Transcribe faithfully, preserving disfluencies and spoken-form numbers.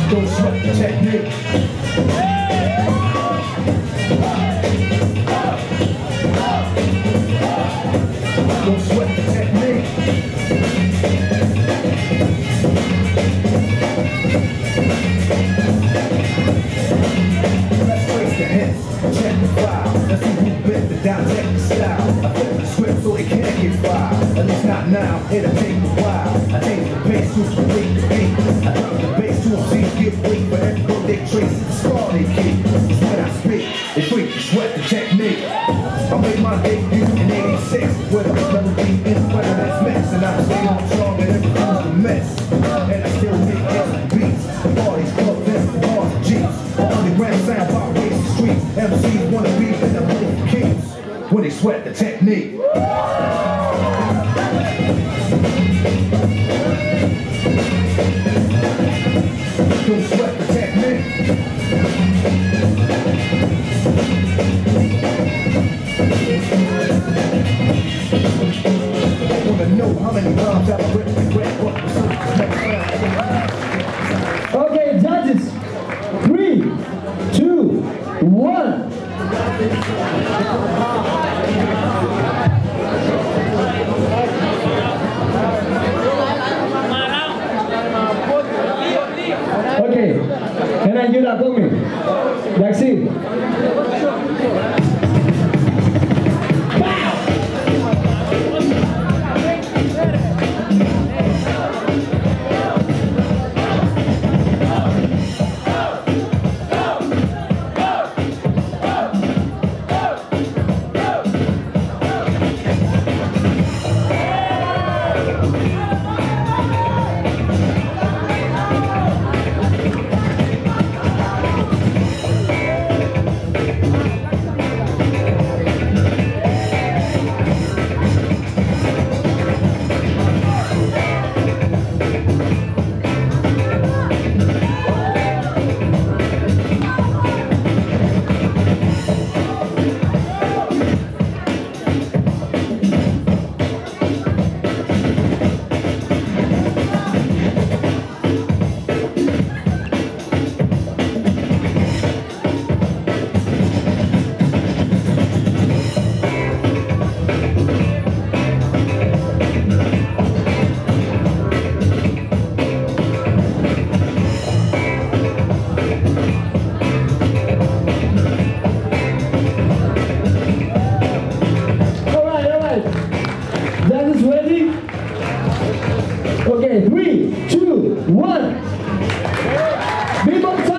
Don't sweat the technique. Don't sweat the technique. Let's trace the hits, check the file. Let's see who bit the down, check the style. I flip the script so it can't get filed. At least not now, it'll take a while. I change the pace to complete the beat. I drop the bass to a beat, give weak for every go they trace the scar they keep. It's when I speak, they freak, sweat the technique. I made my debut in eighty-six with a melody in front of that mix, and I stay on strong and everything's a mess. And I still make extra beats. The parties, clubs, and the bars and jeeps. The underground sound vibrates the streets. M Cs wanna be in the middle of kings when they sweat the technique. Don't sweat the technique. I wanna know how many times I've written regret, but the circus never found. Okay, judges. Three, two, one. Okay, can I do that for me? That's it.